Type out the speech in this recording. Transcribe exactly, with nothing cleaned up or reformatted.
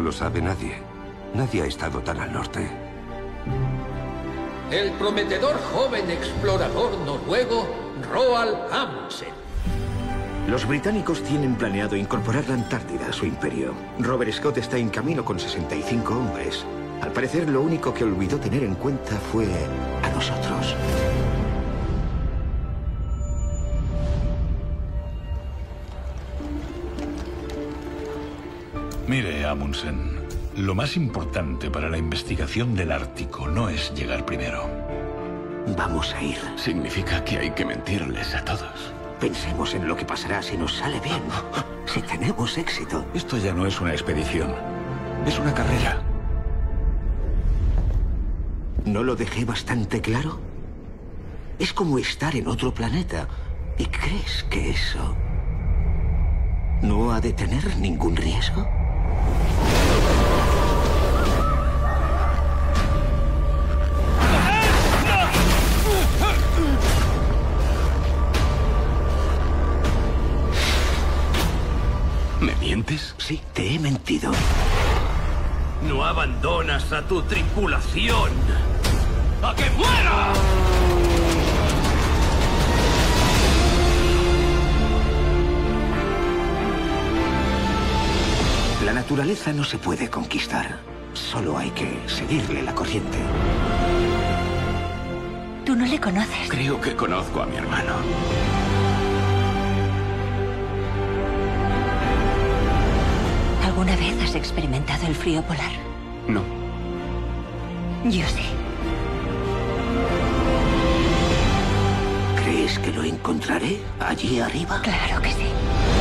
no lo sabe nadie. Nadie ha estado tan al norte. El prometedor joven explorador noruego Roald Amundsen. Los británicos tienen planeado incorporar la Antártida a su imperio. Robert Scott está en camino con sesenta y cinco hombres. Al parecer, lo único que olvidó tener en cuenta fue a nosotros. Mire, Amundsen, lo más importante para la investigación del Ártico no es llegar primero. Vamos a ir. Significa que hay que mentirles a todos. Pensemos en lo que pasará si nos sale bien. Si tenemos éxito. Esto ya no es una expedición. Es una carrera. ¿No lo dejé bastante claro? Es como estar en otro planeta. ¿Y crees que eso no ha de tener ningún riesgo? ¿Me mientes? Sí, te he mentido. No abandonas a tu tripulación. ¡A que muera! La naturaleza no se puede conquistar. Solo hay que seguirle la corriente. Tú no le conoces. Creo que conozco a mi hermano. ¿Alguna vez has experimentado el frío polar? No. Yo sí. ¿Crees que lo encontraré allí arriba? Claro que sí.